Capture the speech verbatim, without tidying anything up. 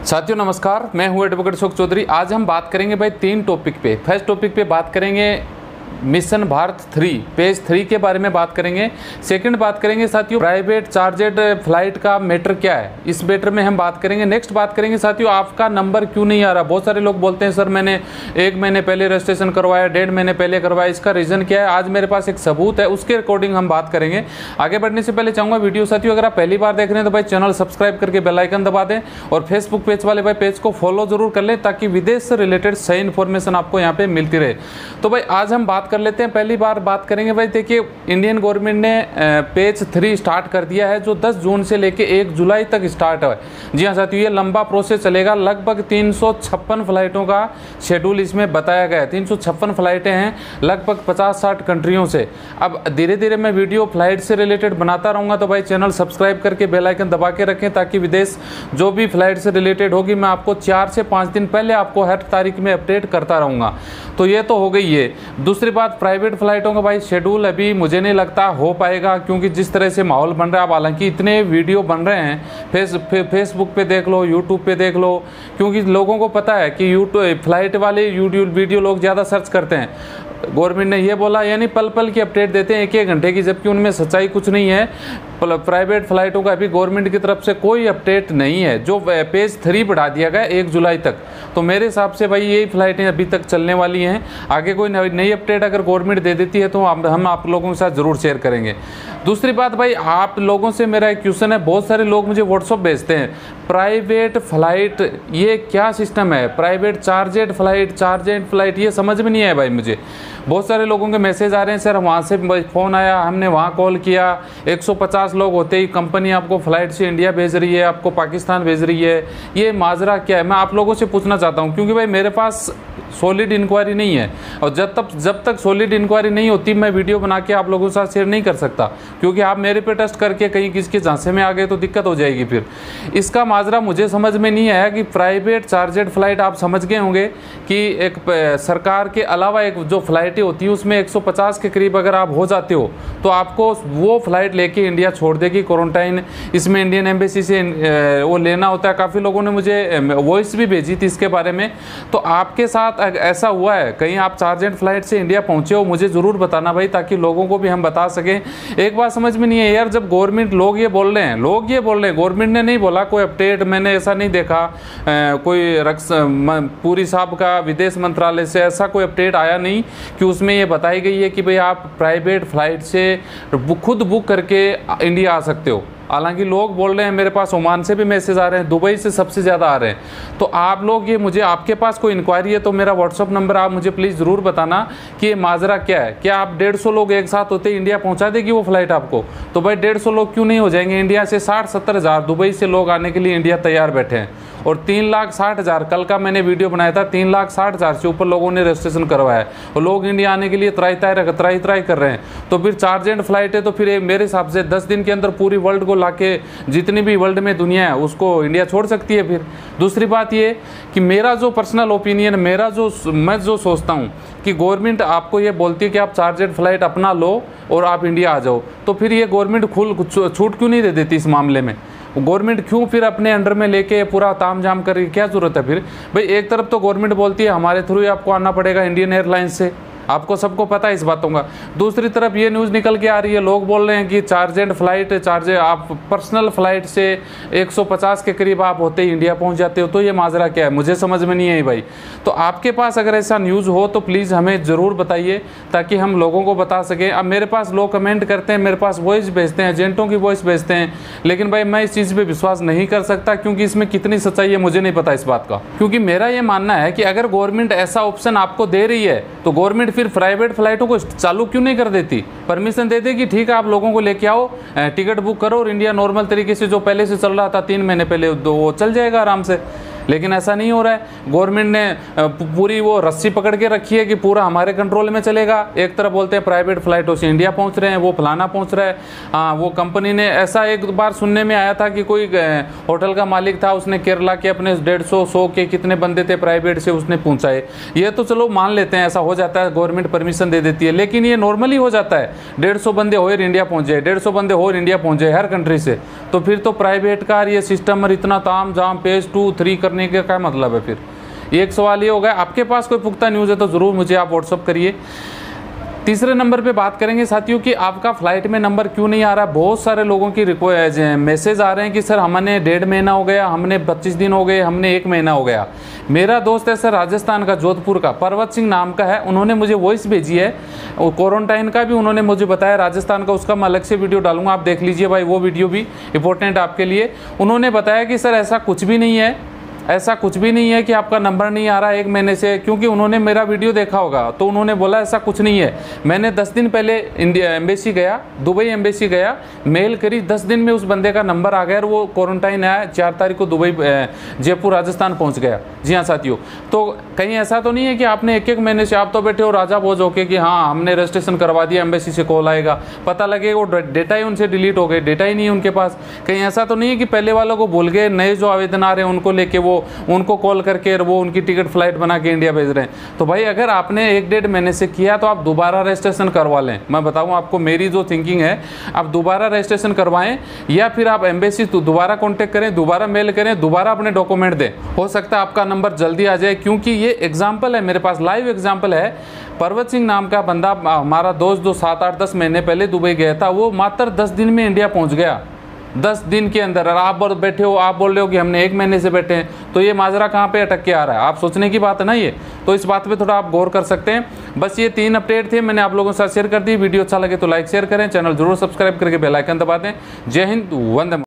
साथियों नमस्कार, मैं हूं एडवोकेट अशोक चौधरी। आज हम बात करेंगे भाई तीन टॉपिक पे। फर्स्ट टॉपिक पे बात करेंगे mission Bharat three page three के बारे में बात करेंगे। सेकंड बात करेंगे साथियों प्राइवेट चार्जेड फ्लाइट का मैटर क्या है, इस मैटर में हम बात करेंगे। नेक्स्ट बात करेंगे साथियों आपका नंबर क्यों नहीं आ रहा। बहुत सारे लोग बोलते हैं सर मैंने एक महीने पहले रजिस्ट्रेशन करवाया, डेढ़ महीने पहले करवाया, इसका रीज़न क्या है। आज मेरे पास एक सबूत है, उसके अकॉर्डिंग हम बात करेंगे। आगे बढ़ने से पहले चाहूँगा वीडियो साथियों अगर आप पहली बार देख रहे हैं तो भाई चैनल सब्सक्राइब करके बेल आइकन दबा दें और फेसबुक पेज वाले भाई पेज को फॉलो जरूर कर लें ताकि विदेश से रिलेटेड सही इन्फॉर्मेशन आपको यहाँ पे मिलती रहे। तो भाई आज हम बात कर लेते हैं। पहली बार बात करेंगे भाई, देखिए इंडियन गवर्नमेंट ने पेज थ्री स्टार्ट कर दिया है जो दस जून से लेके एक जुलाई तक स्टार्ट है। जी हाँ साथियों, ये लंबा प्रोसेस चलेगा। लगभग तीन सौ छप्पन फ्लाइटों का शेड्यूल इसमें बताया गया है। तीन सौ छप्पन फ्लाइटें हैं लगभग पचास साठ कंट्रियों से। अब धीरे धीरे मैं वीडियो फ्लाइट से रिलेटेड बनाता रहूँगा, तो भाई चैनल सब्सक्राइब करके बेल आइकन दबा के रखें ताकि विदेश जो भी फ्लाइट से रिलेटेड होगी मैं आपको चार से पाँच दिन पहले आपको हर तारीख में अपडेट करता रहूँगा। तो ये तो हो गई है। दूसरी बात प्राइवेट फ्लाइटों का भाई शेड्यूल अभी मुझे नहीं लगता हो पाएगा, क्योंकि जिस तरह से माहौल बन रहा है, हालांकि इतने वीडियो बन रहे हैं फेस फे, फेसबुक पे देख लो, यूट्यूब पे देख लो, क्योंकि लोगों को पता है कि यूट्यूब फ्लाइट वाले यूट्यूब वीडियो लोग ज़्यादा सर्च करते हैं। गवर्नमेंट ने ये बोला, यानी पल पल की अपडेट देते हैं एक एक घंटे की, जबकि उनमें सच्चाई कुछ नहीं है। प्राइवेट फ्लाइटों का अभी गवर्नमेंट की तरफ से कोई अपडेट नहीं है। जो पेज थ्री बढ़ा दिया गया एक जुलाई तक, तो मेरे हिसाब से भाई यही फ्लाइटें अभी तक चलने वाली हैं। आगे कोई नई अपडेट अगर गवर्नमेंट दे देती है तो हम आप लोगों के साथ ज़रूर शेयर करेंगे। दूसरी बात भाई, आप लोगों से मेरा एक क्वेश्चन है, बहुत सारे लोग मुझे व्हाट्सअप भेजते हैं प्राइवेट फ्लाइट ये क्या सिस्टम है, private charged flight charged flight ये समझ में नहीं आया भाई मुझे। बहुत सारे लोगों के मैसेज आ रहे हैं, सर वहाँ से फ़ोन आया, हमने वहाँ कॉल किया, एक सौ पचास लोग होते ही कंपनी आपको फ़्लाइट से इंडिया भेज रही है, आपको पाकिस्तान भेज रही है, ये माजरा क्या है। मैं आप लोगों से पूछना चाहता हूँ, क्योंकि भाई मेरे पास सॉलिड इंक्वायरी नहीं है और जब तक जब तक सॉलिड इंक्वायरी नहीं होती मैं वीडियो बना के आप लोगों के साथ शेयर नहीं कर सकता, क्योंकि आप मेरे पे टेस्ट करके कहीं किसके झांसे में आ गए तो दिक्कत हो जाएगी। फिर इसका माजरा मुझे समझ में नहीं आया कि प्राइवेट चार्जेड फ्लाइट, आप समझ गए होंगे कि एक सरकार के अलावा एक जो फ्लाइटें होती है उसमें एक सौ पचास के करीब अगर आप हो जाते हो तो आपको वो फ्लाइट लेके इंडिया छोड़ देगी। क्वारंटाइन इसमें इंडियन एम्बेसी से वो लेना होता है। काफ़ी लोगों ने मुझे वॉइस भी भेजी थी इसके बारे में। तो आपके साथ ऐसा हुआ है, कहीं आप चार्जेड फ्लाइट से इंडिया पहुंचे हो, मुझे ज़रूर बताना भाई, ताकि लोगों को भी हम बता सकें। एक बात समझ में नहीं है यार, जब गवर्नमेंट लोग ये बोल रहे हैं लोग ये बोल रहे हैं गवर्नमेंट ने नहीं बोला कोई अपडेट, मैंने ऐसा नहीं देखा आ, कोई रक्स पूरी साहब का विदेश मंत्रालय से ऐसा कोई अपडेट आया नहीं कि उसमें ये बताई गई है कि भाई आप प्राइवेट फ्लाइट से खुद बुक करके इंडिया आ सकते हो। हालांकि लोग बोल रहे हैं, मेरे पास ओमान से भी मैसेज आ रहे हैं, दुबई से सबसे ज़्यादा आ रहे हैं। तो आप लोग ये मुझे, आपके पास कोई इंक्वायरी है तो मेरा व्हाट्सअप नंबर आप मुझे प्लीज़ ज़रूर बताना कि ये माजरा क्या है। क्या आप डेढ़ सौ लोग एक साथ होते इंडिया पहुंचा देगी वो फ्लाइट आपको? तो भाई डेढ़ सौ लोग क्यों नहीं हो जाएंगे? इंडिया से साठ सत्तर हज़ार दुबई से लोग आने के लिए इंडिया तैयार बैठे हैं और तीन लाख साठ हज़ार कल का मैंने वीडियो बनाया था, तीन लाख साठ हज़ार से ऊपर लोगों ने रजिस्ट्रेशन करवाया है और लोग इंडिया आने के लिए त्राई त्राई त्राई त्राई कर रहे हैं। तो फिर चार्जेड फ्लाइट है तो फिर मेरे हिसाब से दस दिन के अंदर पूरी वर्ल्ड को लाके, जितनी भी वर्ल्ड में दुनिया है उसको इंडिया छोड़ सकती है। फिर दूसरी बात ये कि मेरा जो पर्सनल ओपिनियन, मेरा जो मैं जो सोचता हूँ कि गवर्नमेंट आपको ये बोलती है कि आप चार्जेड फ्लाइट अपना लो और आप इंडिया आ जाओ, तो फिर ये गवर्नमेंट खुल छूट क्यों नहीं दे देती इस मामले में? गवर्नमेंट क्यों फिर अपने अंडर में लेके पूरा ताम झाम कर, क्या जरूरत है फिर? भाई एक तरफ तो गवर्नमेंट बोलती है हमारे थ्रू ही आपको आना पड़ेगा इंडियन एयरलाइंस से, आपको सबको पता है इस बातों का। दूसरी तरफ ये न्यूज़ निकल के आ रही है, लोग बोल रहे हैं कि चार्जेड फ्लाइट चार्ज आप पर्सनल फ्लाइट से एक सौ पचास के करीब आप होते ही इंडिया पहुंच जाते हो। तो ये माजरा क्या है, मुझे समझ में नहीं आई भाई। तो आपके पास अगर ऐसा न्यूज़ हो तो प्लीज़ हमें ज़रूर बताइए ताकि हम लोगों को बता सकें। अब मेरे पास लोग कमेंट करते हैं, मेरे पास वॉइस भेजते हैं, एजेंटों की वॉइस भेजते हैं, लेकिन भाई मैं इस चीज़ पर विश्वास नहीं कर सकता क्योंकि इसमें कितनी सच्चाई है मुझे नहीं पता इस बात का। क्योंकि मेरा ये मानना है कि अगर गवर्नमेंट ऐसा ऑप्शन आपको दे रही है तो गवर्नमेंट फिर प्राइवेट फ्लाइट को चालू क्यों नहीं कर देती? परमिशन दे देगी, ठीक है आप लोगों को लेके आओ, टिकट बुक करो और इंडिया नॉर्मल तरीके से जो पहले से चल रहा था तीन महीने पहले वो चल जाएगा आराम से। लेकिन ऐसा नहीं हो रहा है। गवर्नमेंट ने पूरी वो रस्सी पकड़ के रखी है कि पूरा हमारे कंट्रोल में चलेगा। एक तरफ बोलते हैं प्राइवेट फ्लाइटों से इंडिया पहुंच रहे हैं, वो फलाना पहुंच रहा है। हाँ, वो कंपनी ने, ऐसा एक बार सुनने में आया था कि कोई होटल का मालिक था, उसने केरला के अपने डेढ़ सौ सौ के कितने बंदे थे प्राइवेट से उसने पहुँचाए। ये तो चलो मान लेते हैं ऐसा हो जाता है, गवर्नमेंट परमिशन दे देती है, लेकिन ये नॉर्मली हो जाता है डेढ़ सौ बंदे हो इंडिया पहुँच जाए, डेढ़ सौ बंदे हो इंडिया पहुँच जाए हर कंट्री से। तो फिर तो प्राइवेट का ये सिस्टम और इतना ताम जाम पेज टू थ्री करने करने का क्या मतलब है फिर? एक सवाल ये हो गया। आपके पास कोई पुख्ता न्यूज़ है तो ज़रूर मुझे आप व्हाट्सअप करिए। तीसरे नंबर पे बात करेंगे साथियों कि आपका फ्लाइट में नंबर क्यों नहीं आ रहा। बहुत सारे लोगों की रिक्वेस्ट मैसेज आ रहे हैं कि सर हमने डेढ़ महीना हो गया, हमने पच्चीस दिन हो गए, हमने एक महीना हो गया। मेरा दोस्त है सर राजस्थान का, जोधपुर का, पर्वत सिंह नाम का है, उन्होंने मुझे वॉइस भेजी है, क्वारंटाइन का भी उन्होंने मुझे बताया, राजस्थान का, उसका मैं अलग से वीडियो डालूंगा, आप देख लीजिए भाई, वो वीडियो भी इंपॉर्टेंट आपके लिए। उन्होंने बताया कि सर ऐसा कुछ भी नहीं है, ऐसा कुछ भी नहीं है कि आपका नंबर नहीं आ रहा है एक महीने से, क्योंकि उन्होंने मेरा वीडियो देखा होगा तो उन्होंने बोला ऐसा कुछ नहीं है। मैंने दस दिन पहले इंडिया एम्बेसी गया, दुबई एम्बेसी गया, मेल करी, दस दिन में उस बंदे का नंबर आ गया और वो क्वारंटाइन आया, चार तारीख को दुबई जयपुर राजस्थान पहुंच गया। जी हाँ साथियों, तो कहीं ऐसा तो नहीं है कि आपने एक एक महीने से, आप तो बैठे हो राजा भोज होके कि हाँ हमने रजिस्ट्रेशन करवा दिया, एम्बेसी से कॉल आएगा, पता लगेगा वो डेटा ही उनसे डिलीट हो गए, डेटा ही नहीं है उनके पास। कहीं ऐसा तो नहीं है कि पहले वालों को भूल गए, नए जो आवेदन आ रहे हैं उनको लेके वो उनको कॉल करके वो उनकी टिकट फ्लाइट बना के इंडिया भेज रहे हैं। तो भाई अगर आपने एक डेढ़ महीने से किया तो आप दोबारा रजिस्ट्रेशन करवा लें। मैं बताऊं आपको मेरी जो थिंकिंग है, आप दोबारा रजिस्ट्रेशन करवाएं या फिर आप एम्बेसी तो दोबारा कांटेक्ट करें, दोबारा मेल करें, दोबारा अपने डॉक्यूमेंट दें, हो सकता है आपका नंबर जल्दी आ जाए। क्योंकि ये एग्जाम्पल है, मेरे पास लाइव एग्जाम्पल है। पर्वत सिंह नाम का बंदा, हमारा दोस्त जो सात आठ दस महीने पहले दुबई गया था, वो मात्र दस दिन में इंडिया पहुंच गया, दस दिन के अंदर। और आप बैठे हो, आप बोल रहे हो कि हमने एक महीने से बैठे हैं, तो ये माजरा कहाँ पे अटक के आ रहा है? आप सोचने की बात है ना ये, तो इस बात पे थोड़ा आप गौर कर सकते हैं। बस ये तीन अपडेट थे, मैंने आप लोगों के साथ शेयर कर दी। वीडियो अच्छा लगे तो लाइक शेयर करें, चैनल जरूर सब्सक्राइब करके बेल आइकन दबा दें। जय हिंद, वंदे।